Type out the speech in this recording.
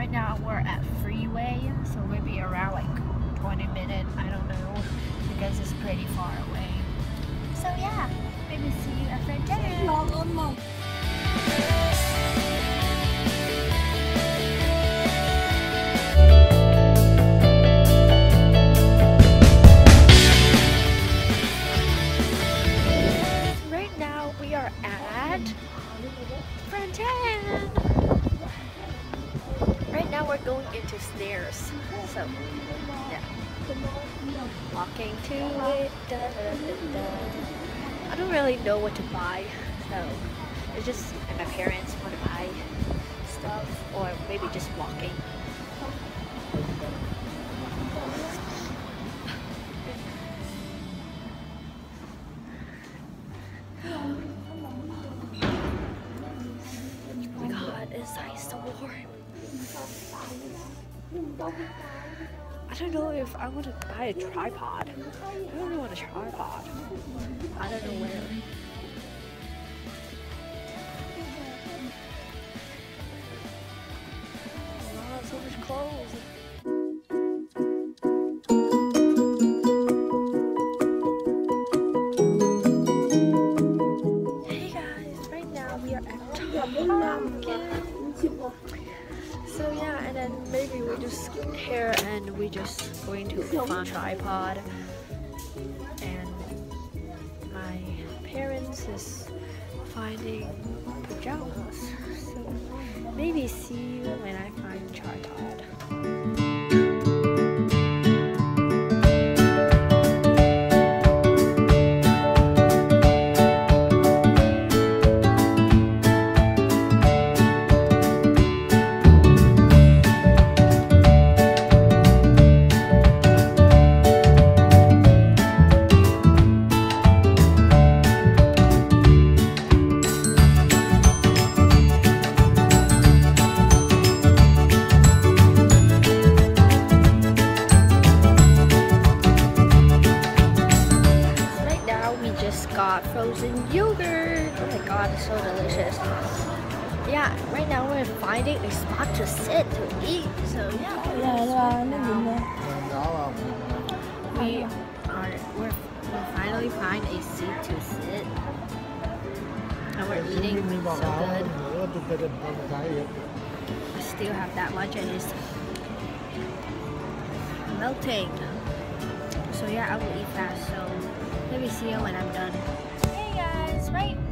right now we're at freeway, so maybe around like 20 minutes, I don't know, because it's pretty far away. So yeah, maybe see you at French. Right now we are at French. Right now we're going into stairs, so yeah, walking to it. I don't really know what to buy, so it's just my parents want to buy stuff, or maybe just walking. Oh my god, it's like so warm. I don't know if I want to buy a tripod. I don't know what a tripod. I don't know where. Oh, so much clothes. Hey guys, right now we are at Target. So yeah, and then maybe we just here and we just going to find a tripod, and my parents is finding pajamas. So maybe see you when I find tripod. Got frozen yogurt. Oh my god, it's so delicious. Yeah, right now we're finding a spot to sit to eat. So yeah, we're finally find a seat to sit, and we're eating so good. I still have that much and it's melting. So yeah, I will eat fast. So maybe see you when I'm done. Hey guys, right